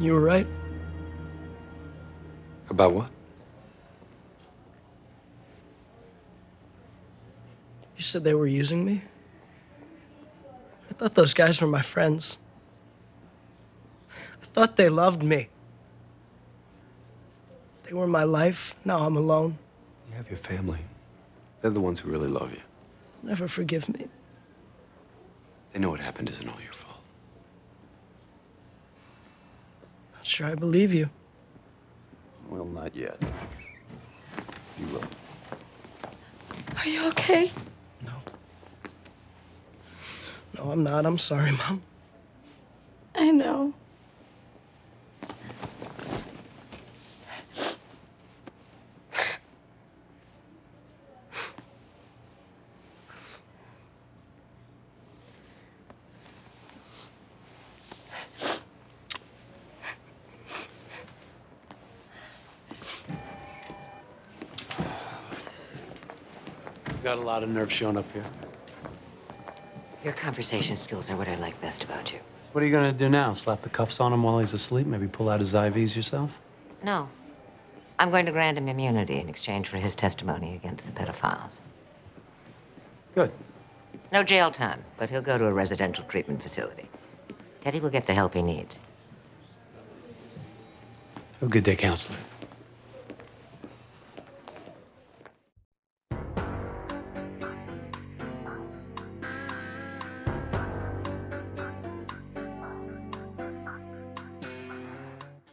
You were right. About what? You said they were using me. I thought those guys were my friends. I thought they loved me. They were my life. Now I'm alone. You have your family. They're the ones who really love you. They'll never forgive me. They know what happened isn't all your fault. Not sure I believe you. Well, not yet. You will. Are you okay? No. No, I'm not. I'm sorry, Mom. I know. Got a lot of nerve showing up here. Your conversation skills are what I like best about you. So what are you gonna do now? Slap the cuffs on him while he's asleep? Maybe pull out his IVs yourself? No. I'm going to grant him immunity in exchange for his testimony against the pedophiles. Good. No jail time, but he'll go to a residential treatment facility. Teddy will get the help he needs. Have a good day, counselor.